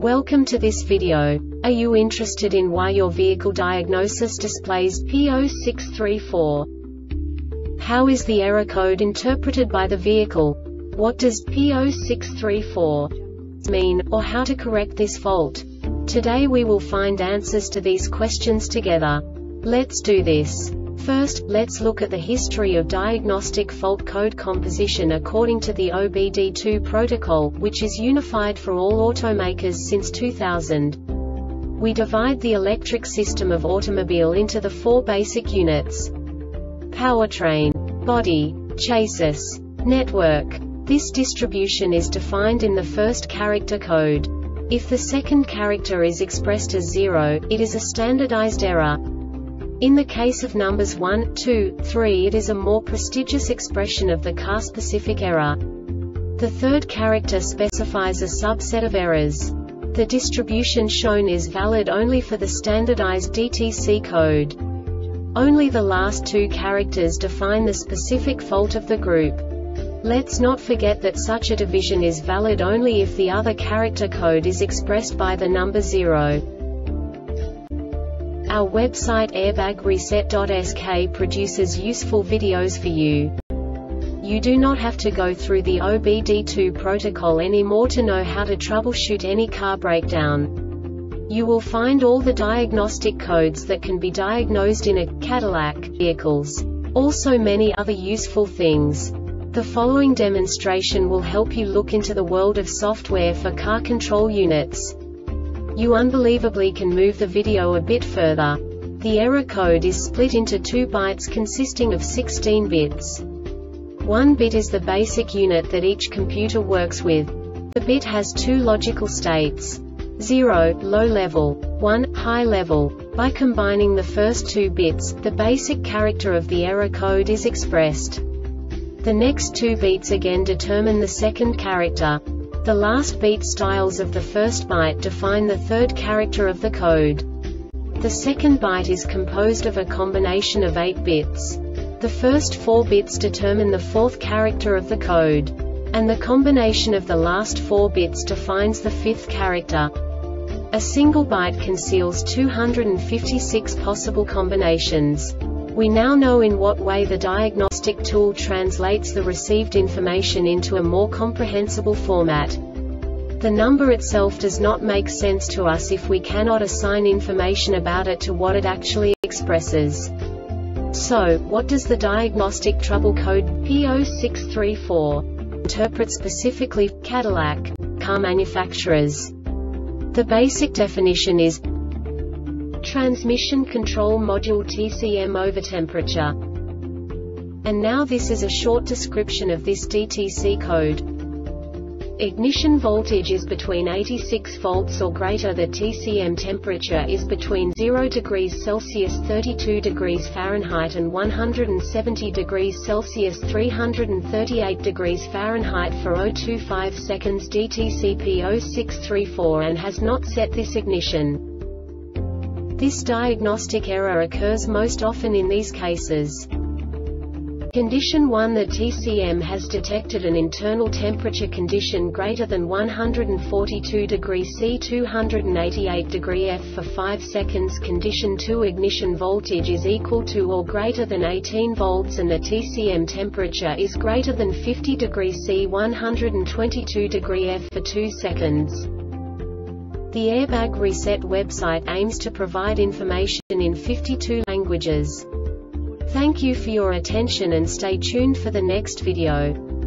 Welcome to this video. Are you interested in why your vehicle diagnosis displays P0634? How is the error code interpreted by the vehicle? What does P0634 mean, or how to correct this fault? Today we will find answers to these questions together. Let's do this. First, let's look at the history of diagnostic fault code composition according to the OBD2 protocol, which is unified for all automakers since 2000. We divide the electric system of automobile into the four basic units: powertrain, body, chassis, network. This distribution is defined in the first character code. If the second character is expressed as 0, it is a standardized error. In the case of numbers 1, 2, 3, it is a more prestigious expression of the car-specific error. The third character specifies a subset of errors. The distribution shown is valid only for the standardized DTC code. Only the last two characters define the specific fault of the group. Let's not forget that such a division is valid only if the other character code is expressed by the number 0. Our website airbagreset.sk produces useful videos for you. You do not have to go through the OBD2 protocol anymore to know how to troubleshoot any car breakdown. You will find all the diagnostic codes that can be diagnosed in a Cadillac vehicles. Also many other useful things. The following demonstration will help you look into the world of software for car control units. You unbelievably can move the video a bit further. The error code is split into 2 bytes consisting of 16 bits. 1 bit is the basic unit that each computer works with. The bit has 2 logical states: 0, low level, 1, high level. By combining the first 2 bits, the basic character of the error code is expressed. The next 2 beats again determine the second character. The last beat styles of the first byte define the third character of the code. The second byte is composed of a combination of 8 bits. The first 4 bits determine the fourth character of the code. And the combination of the last 4 bits defines the fifth character. A single byte conceals 256 possible combinations. We now know in what way the diagnostic tool translates the received information into a more comprehensible format. The number itself does not make sense to us if we cannot assign information about it to what it actually expresses. So, what does the diagnostic trouble code P0634 interpret specifically for Cadillac car manufacturers? The basic definition is Transmission Control Module TCM over temperature. And now this is a short description of this DTC code. Ignition voltage is between 86 volts or greater. The TCM temperature is between 0 degrees Celsius 32 degrees Fahrenheit and 170 degrees Celsius 338 degrees Fahrenheit for 025 seconds. DTC P0634 and has not set this ignition. This diagnostic error occurs most often in these cases. Condition 1: the TCM has detected an internal temperature condition greater than 142 degrees C 288 degree F for 5 seconds. Condition 2: ignition voltage is equal to or greater than 18 volts and the TCM temperature is greater than 50 degrees C 122 degree F for 2 seconds. The Airbag Reset website aims to provide information in 52 languages. Thank you for your attention and stay tuned for the next video.